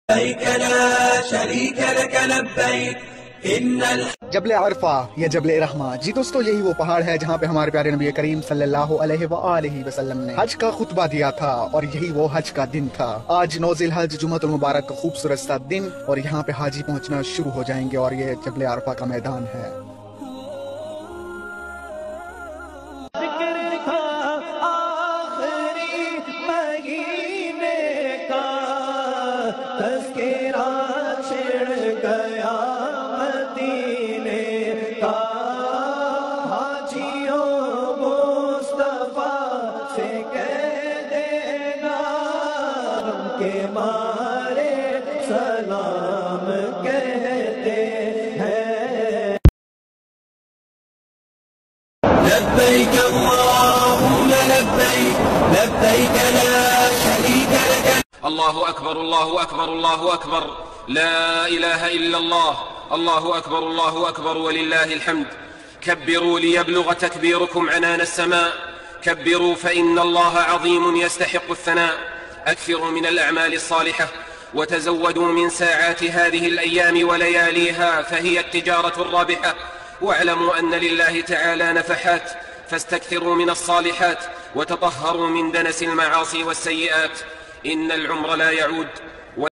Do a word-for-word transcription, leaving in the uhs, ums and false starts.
لبيك لا شریک لک لبیک ان جبل عرفہ یا جبل رحمہ، جی دوستو یہی وہ پہاڑ ہے جہاں پہ ہمارے پیارے نبی کریم صلی اللہ علیہ وآلہ وسلم نے حج کا خطبہ دیا تھا، اور یہی وہ حج کا دن تھا۔ آج نو ذی الحج جمعۃ المبارک کا خوبصورت سا دن، اور یہاں پہ حاجی پہنچنا شروع ہو جائیں گے، اور یہ جبل عرفہ کا میدان ہے۔ لبیک اللہم لبیک لبیک لا شریک لک الله أكبر الله أكبر الله أكبر لا إله إلا الله الله أكبر الله أكبر ولله الحمد. كبروا ليبلغ تكبيركم عنان السماء، كبروا فإن الله عظيم يستحق الثناء. أكثروا من الأعمال الصالحة وتزودوا من ساعات هذه الأيام ولياليها فهي التجارة الرابحة. واعلموا أن لله تعالى نفحات، فاستكثروا من الصالحات وتطهروا من دنس المعاصي والسيئات. إن العمر لا يعود